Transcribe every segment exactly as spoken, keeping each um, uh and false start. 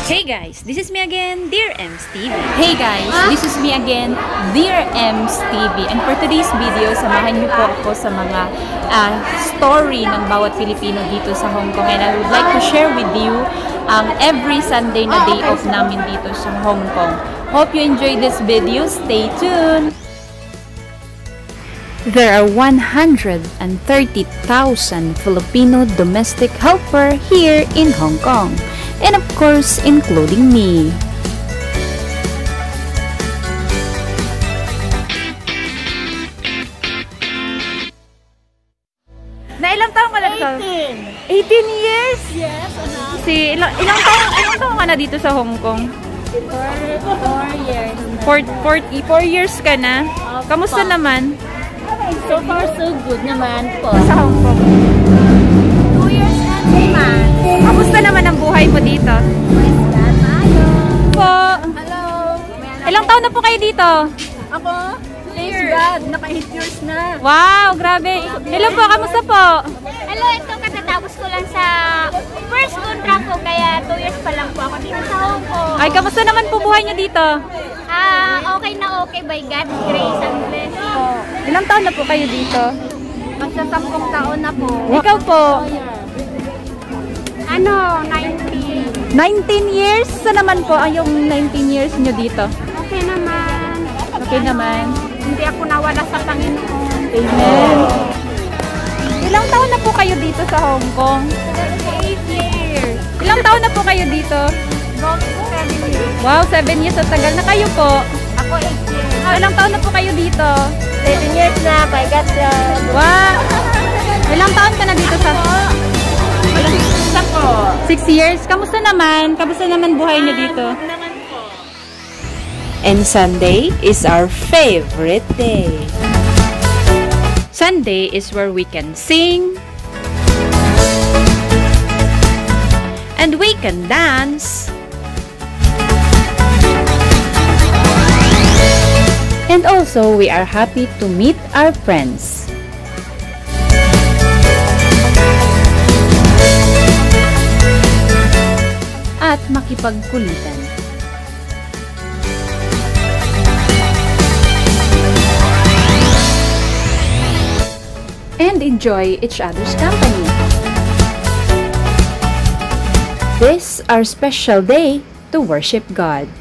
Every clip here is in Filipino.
Hey guys, this is me again, Dear Ems T V. Hey guys, this is me again, Dear Ems T V. And for today's video, samahan niyo po ako sa mga uh, story ng bawat Pilipino dito sa Hong Kong. And I would like to share with you ang um, every Sunday na day off namin dito sa Hong Kong. Hope you enjoy this video. Stay tuned! There are one hundred thirty thousand Filipino domestic helper here in Hong Kong. And of course, including me. Na ilang taong ka na dito? eighteen. eighteen years? Yes, anak. Si ilang ilang taong ilang taong ka na dito sa Hong Kong? four years. four, four, four years ka na? Kamusta naman? So far, so good naman po. Sa Hong Kong? two years and three months. Kamusta naman ang buhay mo dito? Po. Hello. Ilang taon na po kayo dito? Ako? Thank God. Naka-eight years na. Wow, grabe. Hello po, kamusta po? Hello, ito katatapos ko lang sa first contract ko, kaya two years pa lang po ako dito sa Hong Kong. Ay, kamusta naman po buhay niyo dito? Ah, okay na okay by God's grace and blessing. Ilang taon na po kayo dito? Magsa sampung taon na po. Ikaw po? Ano, nineteen. nineteen years? Sa naman po ang yung nineteen years niyo dito? Okay naman. Okay naman. Hindi ako nawala sa Panginoon. Amen. Ilang taon na po kayo dito sa Hong Kong? Eight years. Ilang taon na po kayo dito? Going to seven years. Wow, seven years. At tagal na kayo po. Ako eight years. Ah, ilang taon na po kayo dito? Seven years na by God's grace. Wow! Ilang taon ka na dito sa... Isa po. Six years? Kamusta naman? Kamusta naman buhay niyo dito? And Sunday is our favorite day. Sunday is where we can sing and we can dance And also, we are happy to meet our friends. At makipagkulitan. And enjoy each other's company. This our special day to worship God.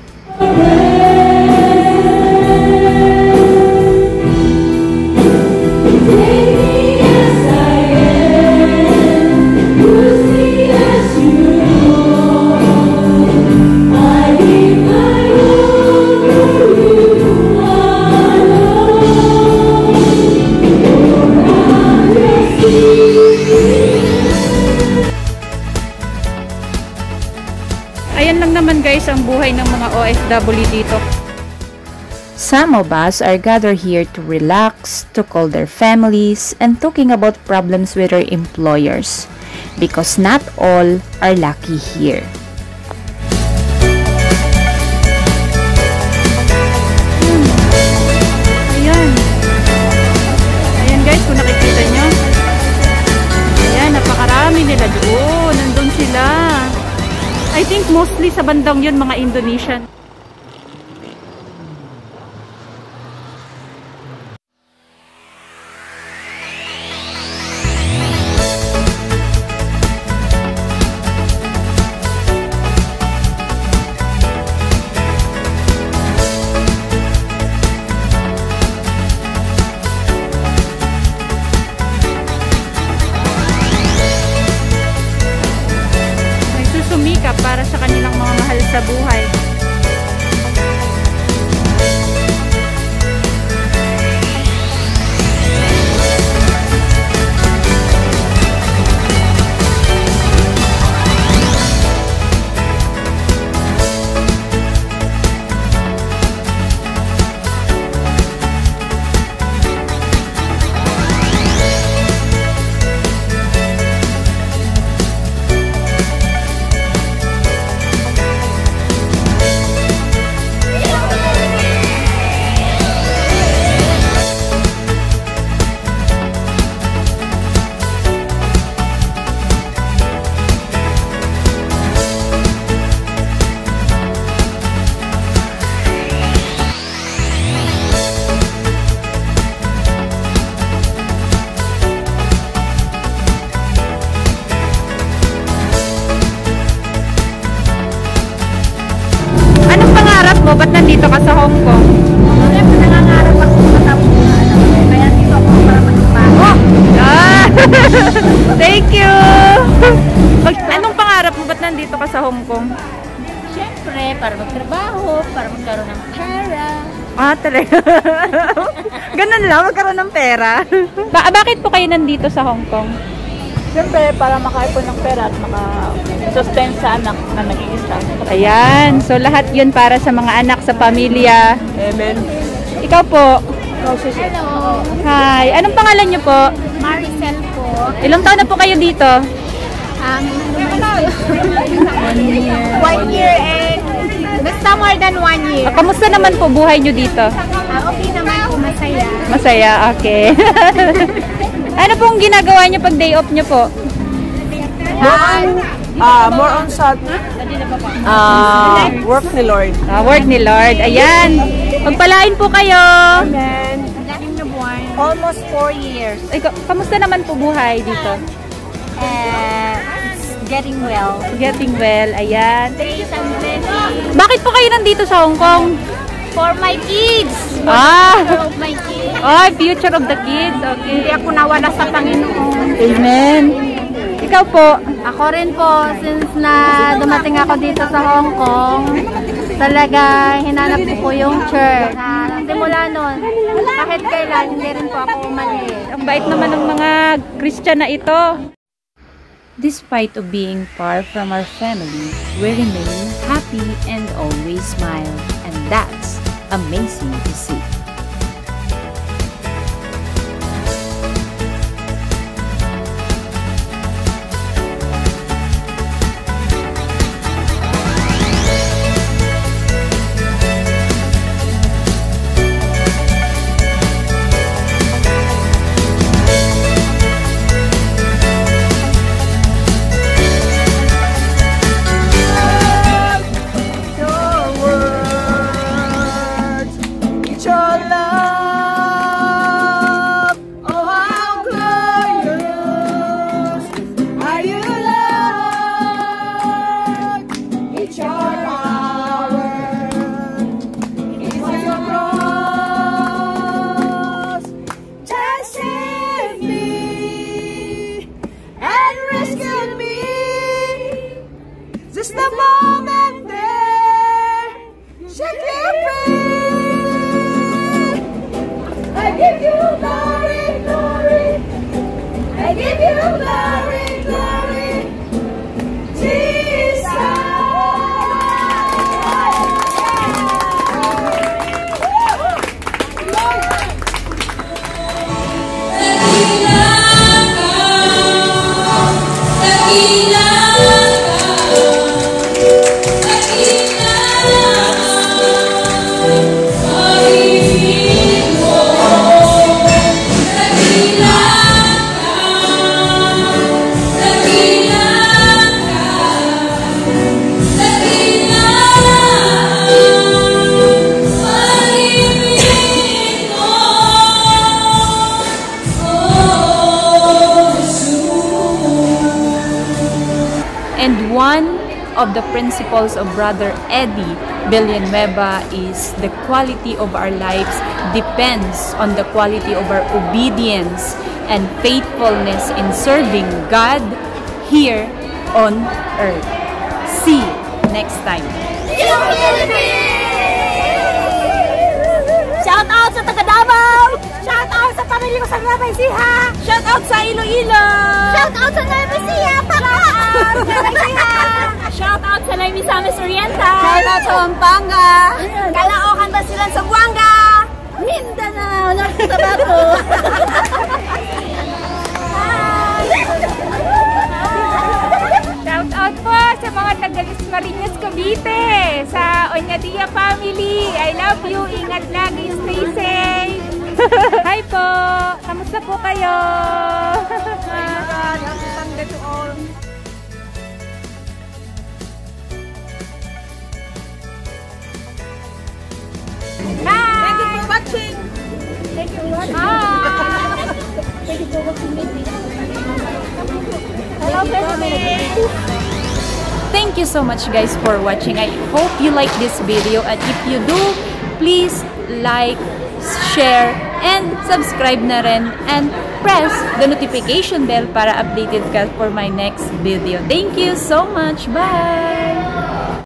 Ayan lang naman guys ang buhay ng mga O F W dito. Some of us are gathered here to relax, to call their families, and talking about problems with our employers. Because not all are lucky here. Ayan. Ayan guys, kung nakikita nyo. Ayan, napakarami nila doon. Nandun sila. I think mostly sa bandang yun mga Indonesian. Sumikap para sa kanilang mga mahal sa buhay. Ba't nandito ka sa Hong Kong? Siyempre, nangangarap ako matapos na ano. Kaya dito ako para matupad. Oh! Ah! Thank you! Pag, anong pangarap mo? Ba't nandito ka sa Hong Kong? Siyempre, para magtrabaho, para magkaroon ng pera. Ah, talaga. Ganun lang, magkaroon ng pera. Ba bakit po kayo nandito sa Hong Kong? Siyempre, para makaipon ng pera at maka-sustain sa anak na nag-iisa. Ayan. So, lahat yun para sa mga anak, sa pamilya. Amen. Ikaw po. Hello. Hi. Anong pangalan niyo po? Maricel po. Ilang taon na po kayo dito? Um, one year. One year and basta more than one year. Ah, kamusta naman po buhay niyo dito? Ah, okay naman po, masaya. Masaya? Okay. Ano pong ginagawa niyo pag day off niyo po? Ah, more on sa ah, work ni Lord. Ah, work ni Lord. Ayan. Pagpalain po kayo. Amen. Almost four years. Ay, ka- kamusta naman po buhay dito? And it's getting well. Getting well. Ayan. Grace and blessing Bakit po kayo nandito sa Hong Kong? for my kids. Ah! For of my kids. Oh, future of the kids. Okay. Hindi ako nawala sa Panginoon. Amen. Ikaw po. Ako rin po, since na dumating ako dito sa Hong Kong, talaga hinanap ko po yung church. Na simula nun, kahit kailan, hindi rin po ako umalis. Ang bait naman ng mga Christian na ito. Despite of being far from our family, we remain happy and always smile. And that's amazing to see. Just a moment there, shake me free. I give you glory, glory. I give you glory, glory. Jesus. And one of the principles of Brother Eddie Villanueva is the quality of our lives depends on the quality of our obedience and faithfulness in serving God here on earth. See you next time. Shout out sa taga Davao! Shout out sa pamilya ko sa Nueva Ecija! Shout out sa Iloilo! Shout out sa Nueva Ecija, paka! Shout out sa Misamis Oriental! Shout out sa Pampanga! Kalaokan ba sila sa Buanga? Mindanao! Norte Tabaco! Shout out po sa mga taga-Los Marinas, Cavite, sa Oñadia family. I love you. Ingat lagi. Stay safe. Hi po. Kamusta po kayo? Happy Sunday to all! Hi. Thank you for watching! Thank you for watching. Hi. Thank you for watching. Hello, President! thank you so much guys for watching. I hope you like this video, and if you do, please like, share, and subscribe na rin, and press the notification bell para updated ka for my next video. Thank you so much. Bye!